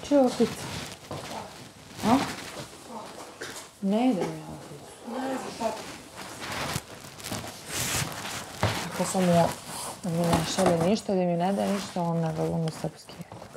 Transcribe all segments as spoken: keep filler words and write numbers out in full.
će opet? A? Ne idem ja opet. Ne znam šta. Ako samo mi ne šalje ništa, da mi ne daje ništa, on ne razum srpski.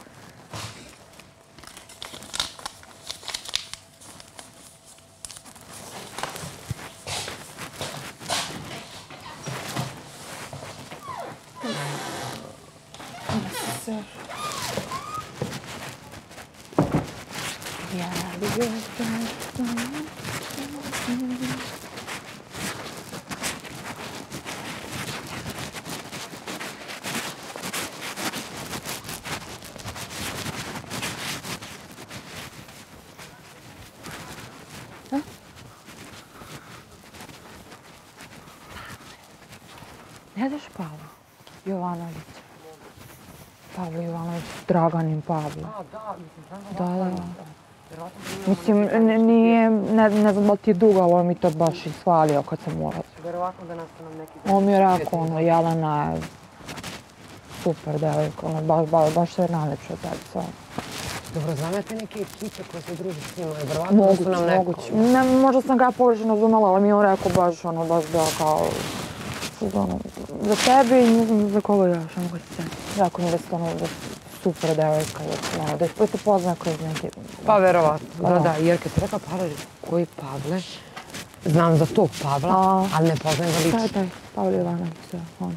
Ne ideš Pavla Jovanović? Pavlo Jovanović, Draganin Pavlo. A, da, mislim, Da, da. Mislim, nije, ne, ne znam da li ti je dugo, ali on mi to baš ishvalio kad sam ulazio. Verovatno da nastanu neki... On mi je rekao, ono, Jelena je super devojka, ono, baš, baš, baš se nalepša tebi sad. Dobro, znam ja te neke ekipe koje se druži s njima, verovatno da su nam neko... Moguće, ne, možda sam ga pogrešno razumela, ali mi je on rekao baš, ono, baš da kao... Ono, za tebe i ne znam za koga još, ne mogu se sjetiti. Jako mi je da ste, ono, da super devojka, da, da je te poznaje kroz neke... Pa verovatno, da, da, jer kad si rekla Pavle, koji Pavle? Znam za tog Pavla, ali ne poznajem ga lično. Taj, taj, Pavle Jovanović, sve, on.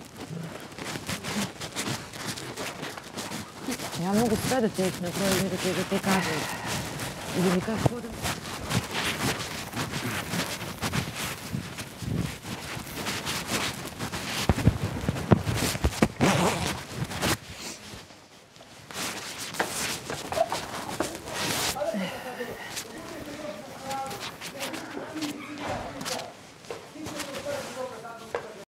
Ja mogu sve da ti na kraju da ti, da ti kažem. Ili kako da...